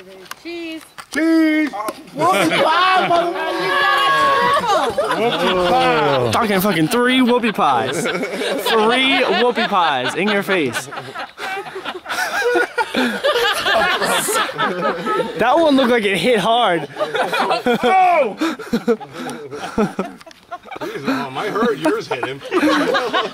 Cheese. Cheese. Whoopie pie, Whoopie pie. Talking fucking 3 whoopie pies. 3 whoopie pies in your face. That one looked like it hit hard. Oh! Might hurt. Yours hit him.